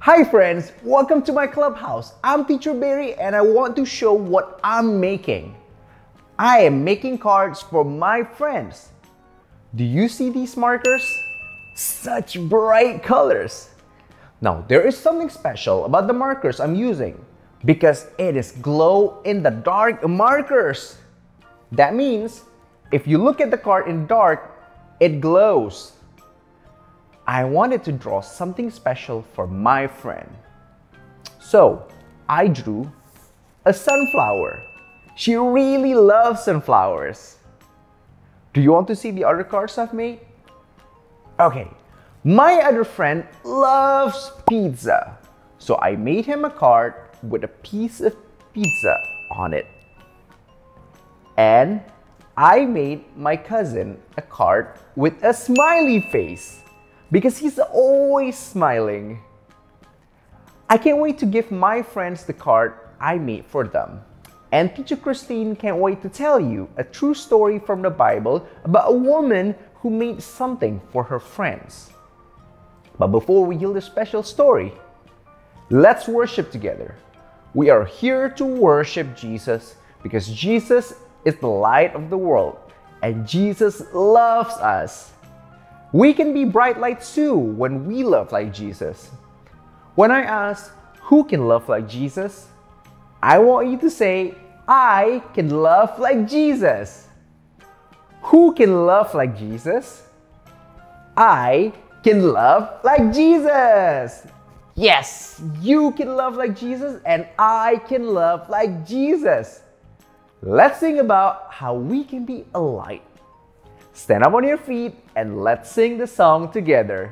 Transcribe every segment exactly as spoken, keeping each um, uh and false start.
Hi friends, welcome to my clubhouse. I'm Teacher Barry and I want to show what I'm making. I am making cards for my friends. Do you see these markers? Such bright colors. Now, there is something special about the markers I'm using because it is glow in the dark markers. That means if you look at the card in dark, it glows. I wanted to draw something special for my friend. So I drew a sunflower. She really loves sunflowers. Do you want to see the other cards I've made? Okay, my other friend loves pizza. So I made him a card with a piece of pizza on it. And I made my cousin a card with a smiley face because he's always smiling. I can't wait to give my friends the card I made for them. And Teacher Christine can't wait to tell you a true story from the Bible about a woman who made something for her friends. But before we hear the special story, let's worship together. We are here to worship Jesus because Jesus is the light of the world and Jesus loves us. We can be bright lights too when we love like Jesus. When I ask, who can love like Jesus? I want you to say, I can love like Jesus. Who can love like Jesus? I can love like Jesus. Yes, you can love like Jesus and I can love like Jesus. Let's sing about how we can be a light. Stand up on your feet and let's sing the song together.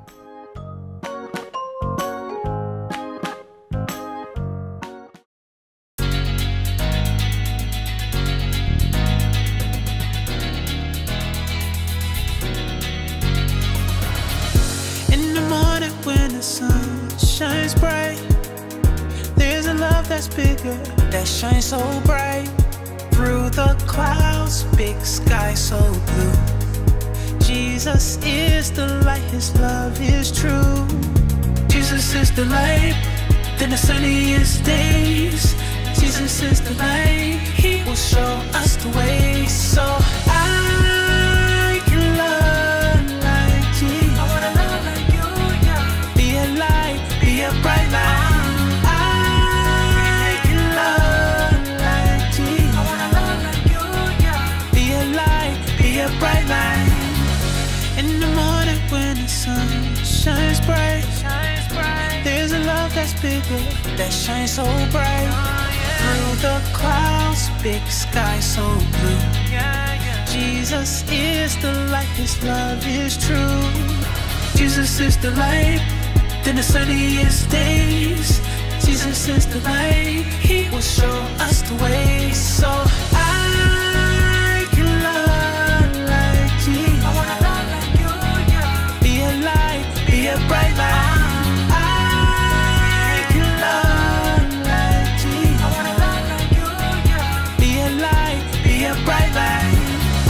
In the morning when the sun shines bright, there's a love that's bigger, that shines so bright. Through the clouds, big sky so blue. Jesus is the light, His love is true. Jesus is the light, then the sunniest days. Jesus is the light, He will show us the way. So I can love like Jesus. I wanna love like you, yeah. Be a light, be a bright light. Bright light. In the morning when the sun shines bright, shines bright. There's a love that's bigger, that shines so bright. Oh, yeah. Through the clouds, big sky so blue. Yeah, yeah. Jesus is the light, His love is true. Jesus is the light, then the sunniest days. Jesus is the light, He will show us the way. So I a bright light. I can love like Jesus. I wanna love like you, yeah. Be a light, be a bright light.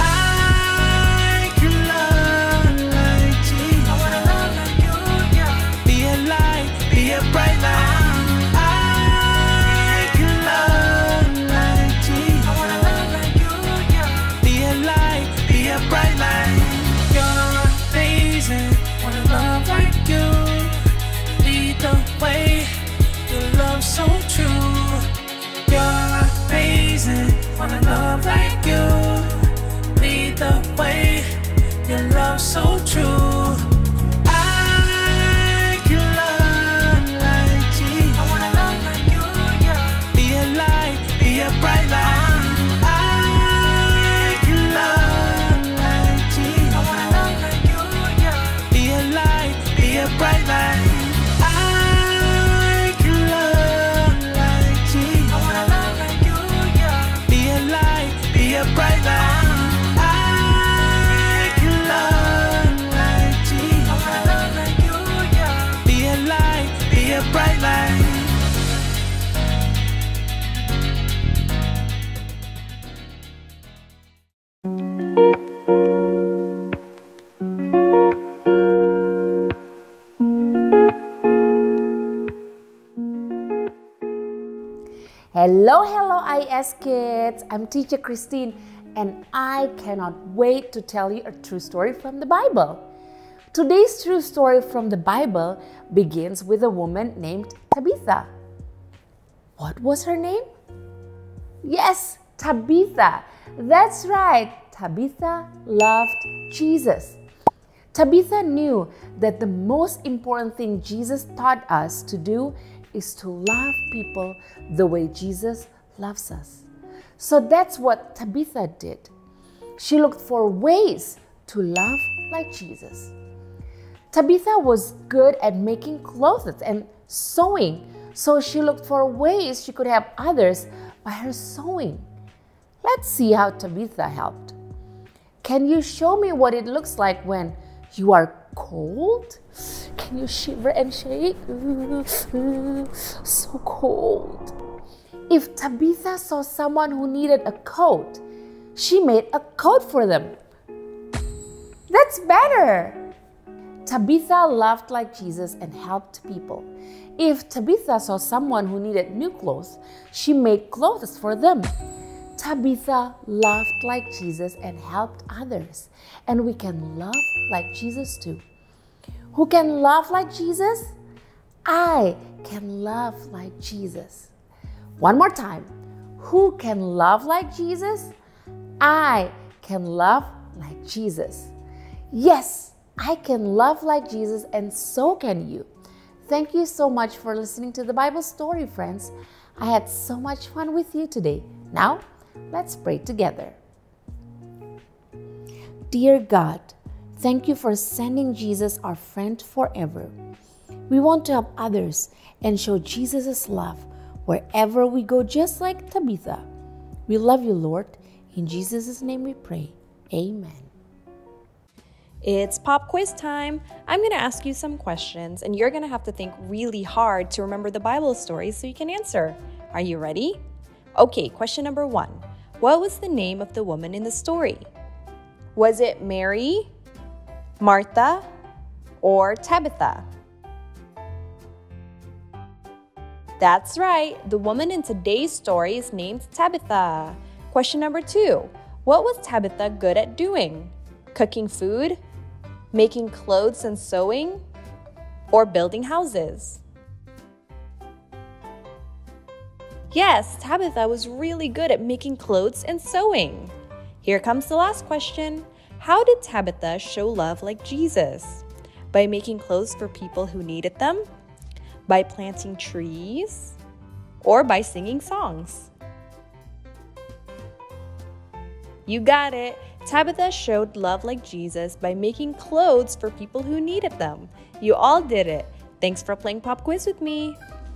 I can love like Jesus. I wanna love like you, yeah. Be a light, be a bright light. I can love like Jesus. I wanna love like you, yeah. Be a light, be a bright light. You're amazing. Wanna love like you, lead the way. Your love so true. You're amazing. Wanna love like you, lead the way. Your love so true. I can love like Jesus. I wanna love like you, yeah. Be a light, be a bright light. Bright light. I can love like Jesus. I wanna love like you, yeah. Be a light, be a bright light. I can love like Jesus. I wanna love like you, yeah. Be a light, be a bright light. Hello, hello I S kids. I'm Teacher Christine and I cannot wait to tell you a true story from the Bible. Today's true story from the Bible begins with a woman named Tabitha. What was her name? Yes, Tabitha. That's right. Tabitha loved Jesus. Tabitha knew that the most important thing Jesus taught us to do is to love people the way Jesus loves us. So that's what Tabitha did. She looked for ways to love like Jesus. Tabitha was good at making clothes and sewing, so she looked for ways she could help others by her sewing. Let's see how Tabitha helped. Can you show me what it looks like when you are cold? Can you shiver and shake? Ooh, ooh, so cold. If Tabitha saw someone who needed a coat, she made a coat for them. That's better. Tabitha loved like Jesus and helped people. If Tabitha saw someone who needed new clothes, she made clothes for them. Tabitha loved like Jesus and helped others. And we can love like Jesus too. Who can love like Jesus? I can love like Jesus. One more time. Who can love like Jesus? I can love like Jesus. Yes, I can love like Jesus and so can you. Thank you so much for listening to the Bible story, friends. I had so much fun with you today. Now, let's pray together. Dear God, thank you for sending Jesus, our friend forever. We want to help others and show Jesus' love wherever we go, just like Tabitha. We love you, Lord. In Jesus' name we pray. Amen. It's pop quiz time. I'm going to ask you some questions and you're going to have to think really hard to remember the Bible stories so you can answer. Are you ready? Okay, question number one. What was the name of the woman in the story? Was it Mary, Martha, or Tabitha? That's right. The woman in today's story is named Tabitha. Question number two. What was Tabitha good at doing? Cooking food, making clothes and sewing, or building houses? Yes, Tabitha was really good at making clothes and sewing. Here comes the last question. How did Tabitha show love like Jesus? By making clothes for people who needed them? By planting trees? Or by singing songs? You got it. Tabitha showed love like Jesus by making clothes for people who needed them. You all did it. Thanks for playing Pop Quiz with me.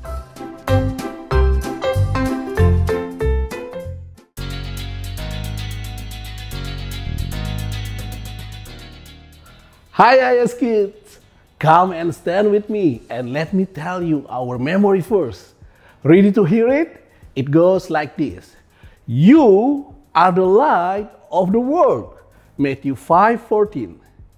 Hi I S kids! Come and stand with me and let me tell you our memory verse. Ready to hear it? It goes like this. You are the light of the world. Matthew five fourteen.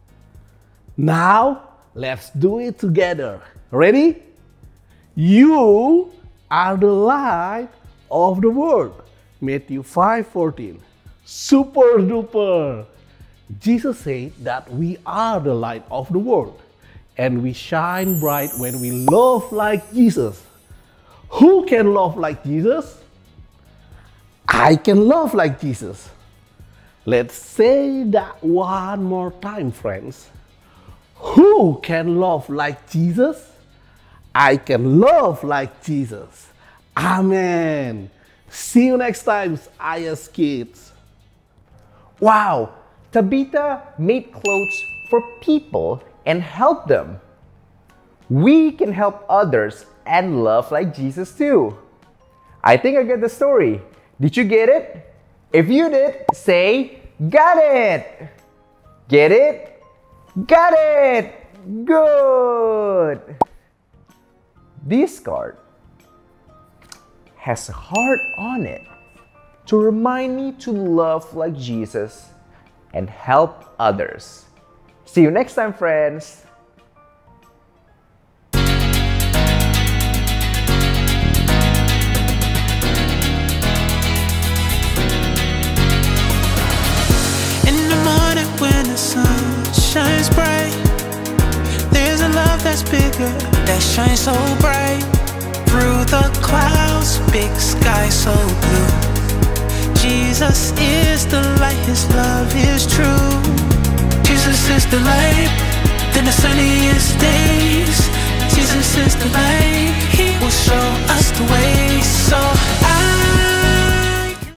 Now let's do it together. Ready? You are the light of the world. Matthew five fourteen. Super duper! Jesus said that we are the light of the world and we shine bright when we love like Jesus. Who can love like Jesus? I can love like Jesus. Let's say that one more time, friends. Who can love like Jesus? I can love like Jesus. Amen. See you next time, I S kids. Wow! Tabitha made clothes for people and helped them. We can help others and love like Jesus too. I think I get the story. Did you get it? If you did, say, got it! Get it? Got it! Good! This card has a heart on it to remind me to love like Jesus and help others. See you next time, friends. that shines so bright through the clouds, big sky so blue. Jesus is the light, His love is true. Jesus is the light, then the sunniest days. Jesus is the light, He will show us